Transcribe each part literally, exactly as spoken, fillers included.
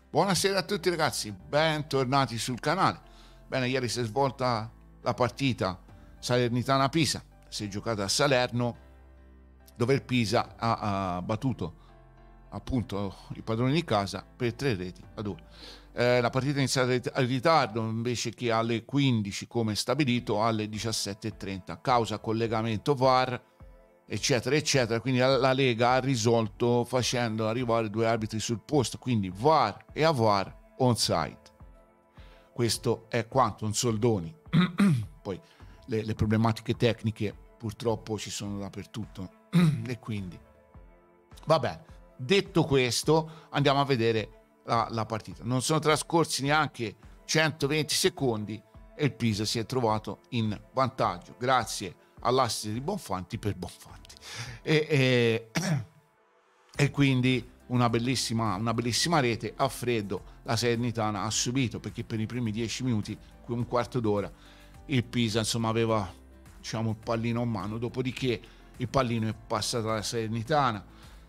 Buonasera a tutti ragazzi, bentornati sul canale. Bene, ieri si è svolta la partita Salernitana-Pisa, si è giocata a Salerno, dove il Pisa ha, ha battuto appunto i padroni di casa per tre reti ad uno. Eh, la partita è iniziata in ritardo, invece che alle quindici come stabilito, alle diciassette e trenta, causa collegamento V A R, eccetera eccetera. Quindi la Lega ha risolto facendo arrivare due arbitri sul posto, quindi V A R e A V A R on-site. Questo è quanto, un soldoni. Poi le, le problematiche tecniche purtroppo ci sono dappertutto e quindi va bene. Detto questo, andiamo a vedere la, la partita. Non sono trascorsi neanche centoventi secondi e il Pisa si è trovato in vantaggio grazie all'assist di Bonfanti per Bonfanti e, e, e quindi una bellissima, una bellissima rete a freddo. La Salernitana ha subito, perché per i primi dieci minuti, un quarto d'ora, il Pisa insomma aveva, diciamo, il pallino in mano, dopodiché il pallino è passato alla Salernitana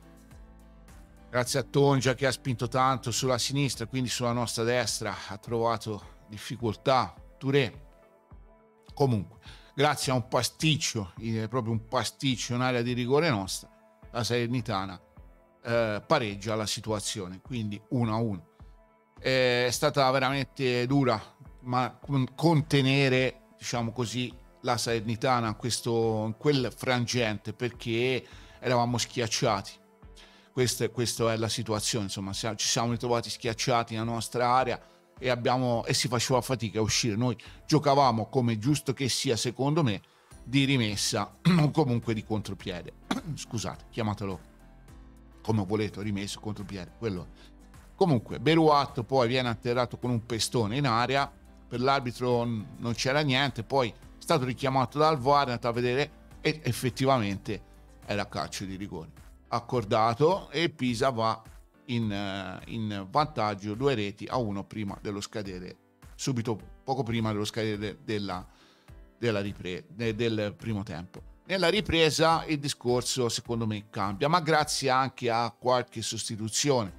grazie a Tongia che ha spinto tanto sulla sinistra, quindi sulla nostra destra ha trovato difficoltà Touré. Comunque, grazie a un pasticcio, proprio un pasticcio in area di rigore nostra, la Salernitana eh, pareggia la situazione, quindi uno a uno. È stata veramente dura, ma contenere, diciamo così, la Salernitana in, questo, in quel frangente, perché eravamo schiacciati. Questa, questa è la situazione, insomma, ci siamo ritrovati schiacciati nella nostra area e, abbiamo, e si faceva fatica a uscire. Noi giocavamo, come giusto che sia secondo me, di rimessa o comunque di contropiede. Scusate, chiamatelo come volete, rimesso, contropiede, quello. Comunque Beruat poi viene atterrato con un pestone in area, per l'arbitro non c'era niente, poi è stato richiamato dal V A R, è andato a vedere e effettivamente era calcio di rigore accordato e Pisa va in, in vantaggio due reti a uno prima dello scadere, subito poco prima dello scadere della, della ripre- del primo tempo. Nella ripresa il discorso secondo me cambia, ma grazie anche a qualche sostituzione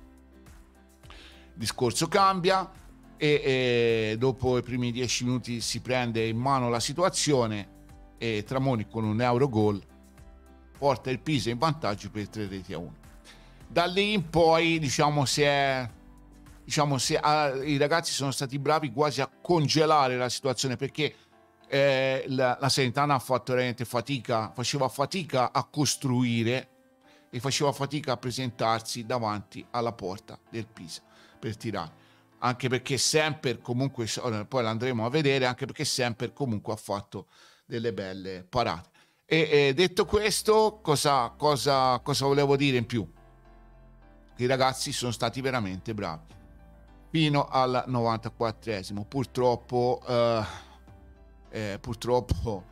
il discorso cambia e, e dopo i primi dieci minuti si prende in mano la situazione e Tramoni con un euro gol porta il Pisa in vantaggio per tre reti a uno. Da lì in poi, diciamo, se è, diciamo, se ah, i ragazzi sono stati bravi quasi a congelare la situazione, perché eh, la, la Salernitana ha fatto veramente fatica, faceva fatica a costruire e faceva fatica a presentarsi davanti alla porta del Pisa per tirare. Anche perché Semper comunque, poi l'andremo a vedere, anche perché Semper comunque ha fatto delle belle parate. E, e detto questo, cosa, cosa, cosa volevo dire in più? Che i ragazzi sono stati veramente bravi fino al novantaquattresimo. Purtroppo, eh, eh, purtroppo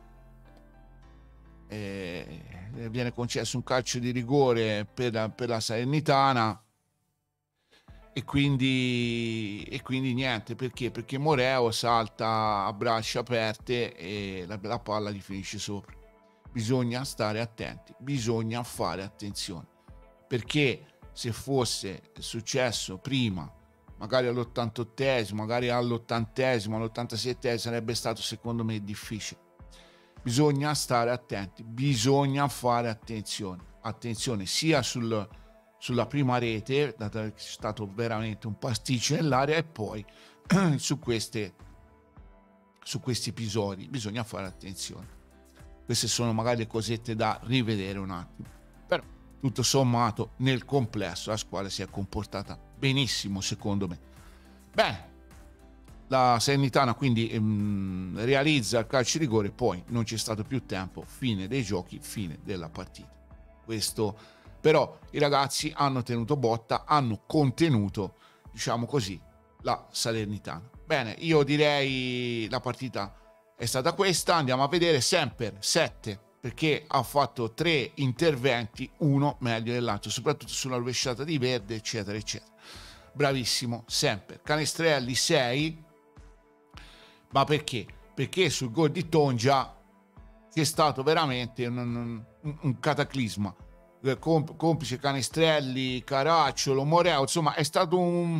eh, viene concesso un calcio di rigore per la, per la Salernitana e quindi, e quindi niente. Perché? Perché Moreo salta a braccia aperte e la, la palla gli finisce sopra. Bisogna stare attenti, bisogna fare attenzione, perché se fosse successo prima, magari all'ottantottesimo, magari all'ottantesimo, all'ottantasettesimo, sarebbe stato secondo me difficile. Bisogna stare attenti, bisogna fare attenzione, attenzione sia sul, sulla prima rete, dato che c'è stato veramente un pasticcio nell'area, e poi su, queste, su questi episodi bisogna fare attenzione. Queste sono magari le cosette da rivedere un attimo, però tutto sommato nel complesso la squadra si è comportata benissimo secondo me. Bene, la Salernitana quindi ehm, realizza il calcio di rigore, poi non c'è stato più tempo, fine dei giochi, fine della partita. Questo però i ragazzi hanno tenuto botta, hanno contenuto, diciamo così, la Salernitana. Bene, io direi la partita è stata questa. Andiamo a vedere Semper sette, perché ha fatto tre interventi, uno meglio dell'altro, soprattutto sulla rovesciata di Verde, eccetera eccetera. Bravissimo Semper. Canestrelli sei, ma perché? Perché sul gol di Tongia è stato veramente un, un, un cataclisma. Complice Canestrelli, Caracciolo, Moreo, insomma è stato un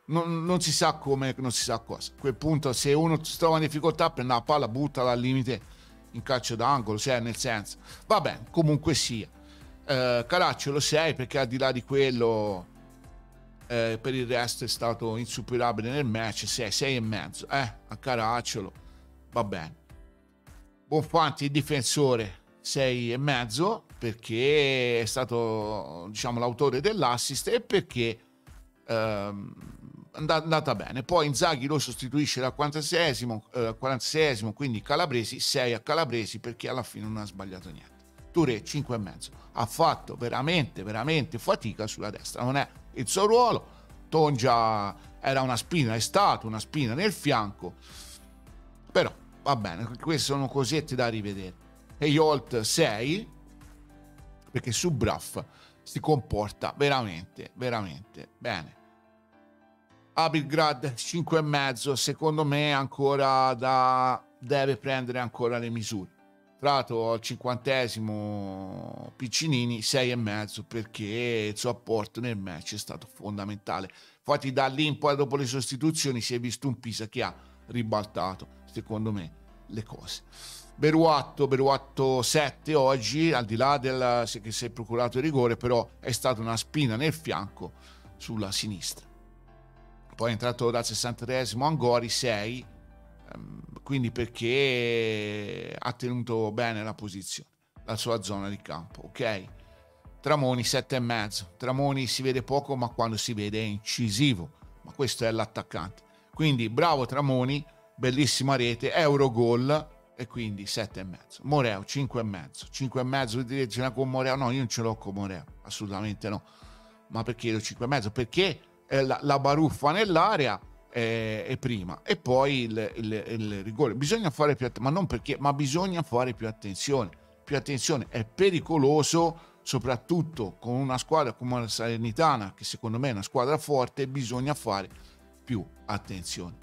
non, non si sa come, non si sa cosa. A quel punto, se uno si trova in difficoltà, prende la palla, buttala al limite in calcio d'angolo, cioè nel senso, va bene, comunque sia. Eh, Caracciolo sei, perché al di là di quello, eh, per il resto è stato insuperabile nel match. sei, sei e mezzo, eh, a Caracciolo, va bene. Bonfanti, il difensore, sei e mezzo, perché è stato, diciamo, l'autore dell'assist e perché ehm, è andata bene. Poi Inzaghi lo sostituisce dal quarantaseiesimo, eh, quarantaseiesimo, quindi Calabresi, sei a Calabresi, perché alla fine non ha sbagliato niente. Touré cinque e mezzo, ha fatto veramente veramente fatica sulla destra, non è il suo ruolo. Tongia era una spina, è stato una spina nel fianco, però va bene, queste sono cosette da rivedere. E Jolt sei, perché su Braff si comporta veramente veramente bene. Abelgrad cinque e mezzo, secondo me ancora da deve prendere ancora le misure. Trato al cinquantesimo Piccinini sei e mezzo, perché il suo apporto nel match è stato fondamentale. Infatti da lì in poi, dopo le sostituzioni, si è visto un Pisa che ha ribaltato, secondo me, le cose. Beruatto, Beruatto sette oggi, al di là del che si è procurato il rigore, però è stata una spina nel fianco sulla sinistra. Poi è entrato dal sessantesimo Angori sei, quindi perché ha tenuto bene la posizione, la sua zona di campo, ok? Tramoni sette e mezzo, Tramoni si vede poco, ma quando si vede è incisivo, ma questo è l'attaccante, quindi bravo Tramoni, bellissima rete, Eurogol, e quindi sette e mezzo. Moreo cinque e mezzo, cinque e mezzo di ce l'ha con Moreo? No, io non ce l'ho con Moreo, assolutamente no. Ma perché ero cinque e mezzo? Perché la, la baruffa nell'area è, è prima, e poi il, il, il rigore. Bisogna fare più attenzione, ma non perché, ma bisogna fare più attenzione. Più attenzione, è pericoloso, soprattutto con una squadra come la Salernitana, che secondo me è una squadra forte, bisogna fare più attenzione.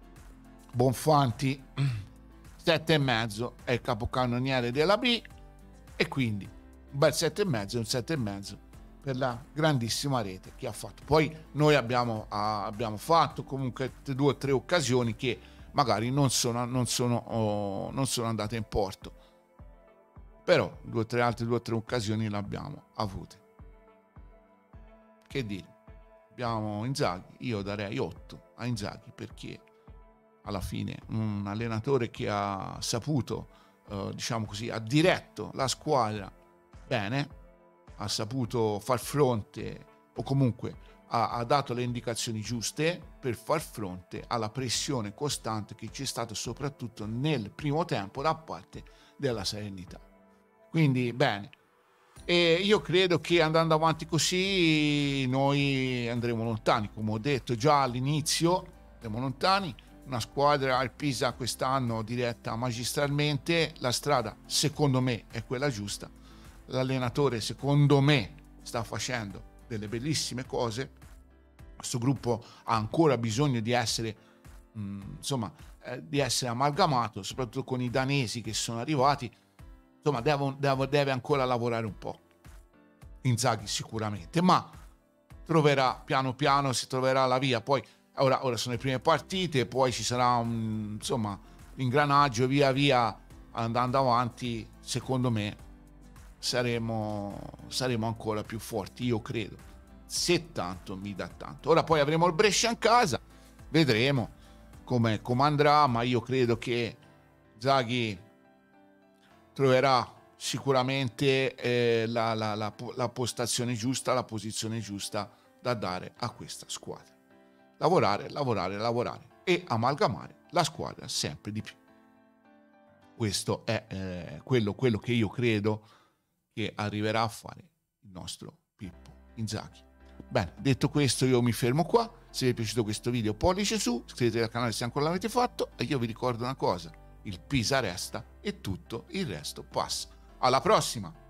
Bonfanti sette e mezzo, è il capocannoniere della B, e quindi un bel sette e mezzo, un sette e mezzo per la grandissima rete che ha fatto. Poi noi abbiamo, ah, abbiamo fatto comunque due o tre occasioni che magari non sono, non sono, oh, non sono andate in porto, però due o tre altre due o tre occasioni le abbiamo avute. Che dire, abbiamo Inzaghi, io darei otto a Inzaghi, perché alla fine un allenatore che ha saputo, eh, diciamo così, ha diretto la squadra bene, ha saputo far fronte, o comunque ha, ha dato le indicazioni giuste per far fronte alla pressione costante che c'è stata soprattutto nel primo tempo da parte della Salernità. Quindi bene, e io credo che andando avanti così noi andremo lontani, come ho detto già all'inizio, andremo lontani. Una squadra al Pisa quest'anno diretta magistralmente, la strada secondo me è quella giusta, l'allenatore secondo me sta facendo delle bellissime cose, questo gruppo ha ancora bisogno di essere mh, insomma eh, di essere amalgamato, soprattutto con i danesi che sono arrivati, insomma deve, deve, deve ancora lavorare un po'. Inzaghi sicuramente, ma troverà piano piano, si troverà la via. Poi Ora, ora sono le prime partite, poi ci sarà un, insomma, l'ingranaggio, via via andando avanti, secondo me saremo, saremo ancora più forti, io credo, se tanto mi dà tanto. Ora poi avremo il Brescia in casa, vedremo come, come andrà, ma io credo che Zaghi troverà sicuramente eh, la, la, la, la postazione giusta, la posizione giusta da dare a questa squadra. Lavorare, lavorare, lavorare e amalgamare la squadra sempre di più. Questo è eh, quello, quello che io credo che arriverà a fare il nostro Pippo Inzaghi. Bene, detto questo io mi fermo qua. Se vi è piaciuto questo video, pollice su, iscrivetevi al canale se ancora l'avete fatto, e io vi ricordo una cosa: il Pisa resta e tutto il resto passa. Alla prossima!